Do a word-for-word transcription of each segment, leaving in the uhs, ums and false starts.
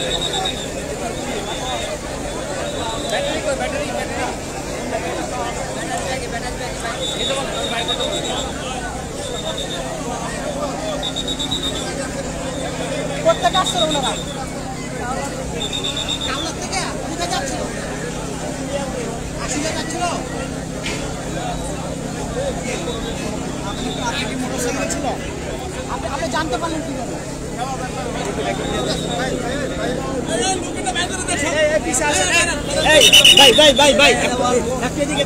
প্রত্যেক আসছে ওনারা কাউলার থেকে কোথায় যাচ্ছিল আসলে যাচ্ছিল আপনি কি মোটরসাইকেল ছিল আপনি আপনি জানতে পারলেন কিভাবে ভাই ভাই ভাই ভাই এদিকে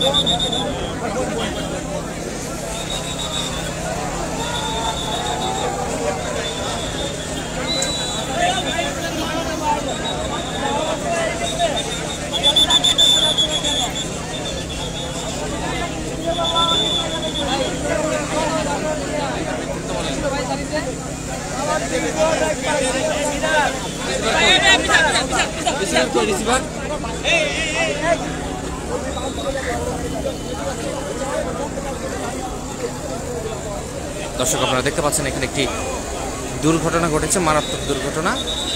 দর্শক আপনারা দেখতে পাচ্ছেন এখানে একটি দুর্ঘটনা ঘটেছে, মারাত্মক দুর্ঘটনা।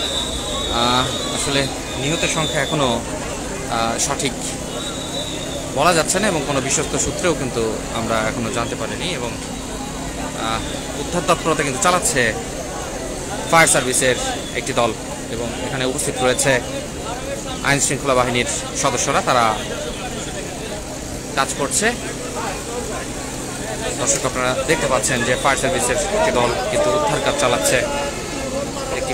আসলে নিহতের সংখ্যা এখনো সঠিক বলা যাচ্ছে না এবং কোনো বিশ্বস্ত সূত্রেও কিন্তু আমরা এখনো জানতে পারিনি এবং উদ্ধার তৎপরতা কিন্তু চালাচ্ছে ফায়ার সার্ভিসের একটি দল এবং এখানে উপস্থিত রয়েছে আইন শৃঙ্খলা বাহিনীর সদস্যরা, তারা কাজ করছে। দর্শক আপনারা দেখতে পাচ্ছেন যে ফায়ার সার্ভিসের একটি দল কিন্তু উদ্ধার কাজ চালাচ্ছে। একটি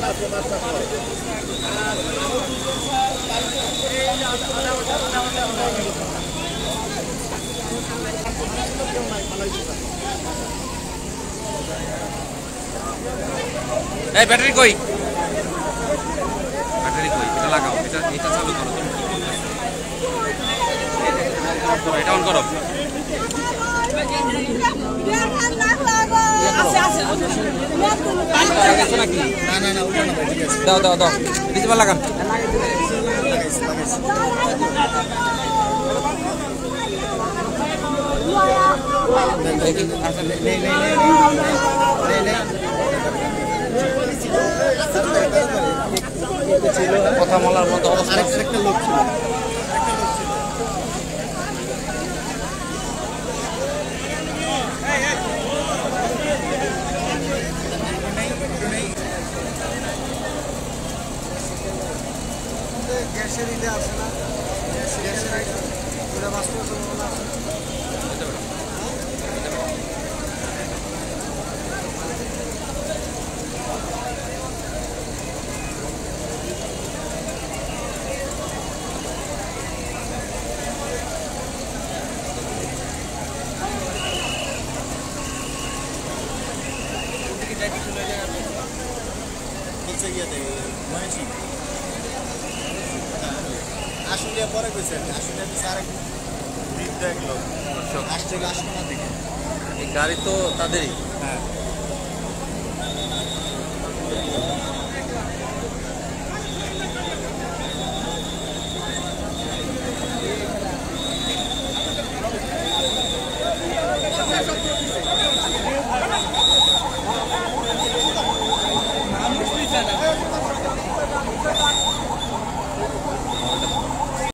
এই ব্যাটারি কই ব্যাটারি কই এটা লাগাও, এটা এটা চালু করো, তুমি এটা অন করো। দাও দাও দাও ডিসপ্লে লাগান। কথা বলার মতো অবস্থা একটা লোক ছিল। গ্যাসের ইদে আছে না, গ্যাসের পুরো বাস্তব সম্ভাবনা আছে। আসলে পরে কইছে আসলে স্যার ভিড় দেখলো আসছে আসছে না দিকে এই গাড়ি তো তাদেরই। হ্যাঁ